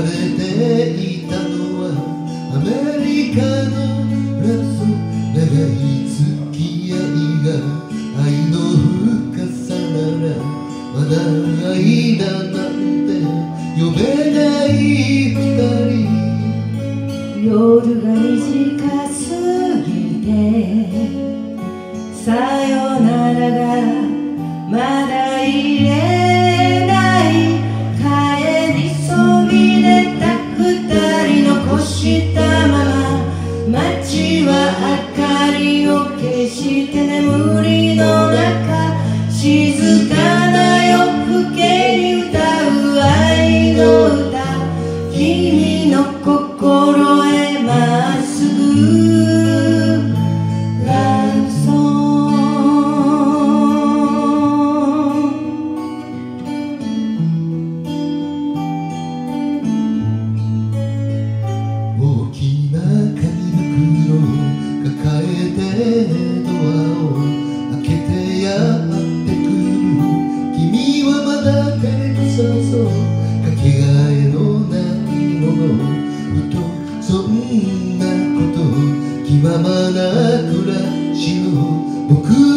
れていたのはアメリカのラス長い付き合いが愛の深さならまだ愛だなんて呼べない二人夜が短すぎてさよならがまだ言えない帰りそびれた二人残したまま街は明かりを消して眠りの中静かな夜更けに歌う愛の歌君の心へまっすぐラブソング大きな紙袋を抱えてドアを開けてやってくる君はまだ照れくさそうかけがえのないものふとそんなこと気ままな暮らしを僕